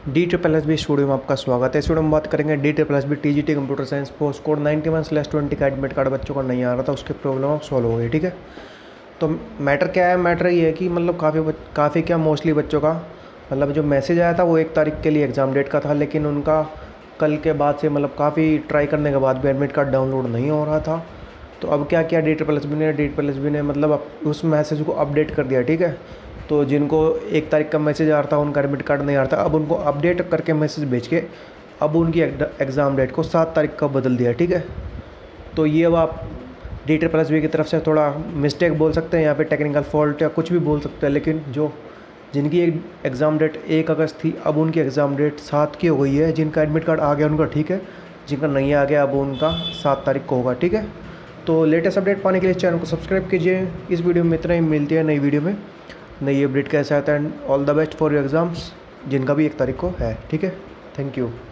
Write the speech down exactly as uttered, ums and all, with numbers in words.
D triple S B studio में आपका स्वागत है। इस वीडियो में बात करेंगे D triple S B T G T computer science post code ninety one slash twenty का एडमिट कार्ड बच्चों का नहीं आ रहा था, उसके प्रॉब्लम अब सॉल्व हो गई। ठीक है, तो मैटर क्या है? मैटर ये है कि मतलब काफ़ी काफ़ी क्या मोस्टली बच्चों का मतलब जो मैसेज आया था वो एक तारीख के लिए एग्ज़ाम डेट का था, लेकिन उनका कल के बाद से मतलब काफ़ी ट्राई करने के बाद भी एडमिट कार्ड डाउनलोड नहीं हो रहा था। तो अब क्या किया डी ट्रिपल एस बी ने डी ट्रिपल एस बी ने मतलब अब उस मैसेज को अपडेट कर दिया। ठीक है, तो जिनको एक तारीख का मैसेज आ रहा था उनका एडमिट कार्ड नहीं आ रहा था, अब उनको अपडेट करके मैसेज भेज के अब उनकी एग्ज़ाम डेट को सात तारीख का बदल दिया। ठीक है, तो ये अब आप डी ट्रिपल एस बी की तरफ से थोड़ा मिस्टेक बोल सकते हैं, यहाँ पे टेक्निकल फॉल्ट या कुछ भी बोल सकते हैं, लेकिन जो जिनकी एक एग्ज़ाम डेट एक अगस्त थी अब उनकी एग्ज़ाम डेट सात की हो गई है। जिनका एडमिट कार्ड आ गया उनका ठीक है, जिनका नहीं आ गया अब उनका सात तारीख को होगा। ठीक है, तो लेटेस्ट अपडेट पाने के लिए चैनल को सब्सक्राइब कीजिए। इस वीडियो में इतना ही, मिलती है नई वीडियो में नई अपडेट कैसे आता है। And all the best for your exams जिनका भी एक तारीख को है। ठीक है, थैंक यू।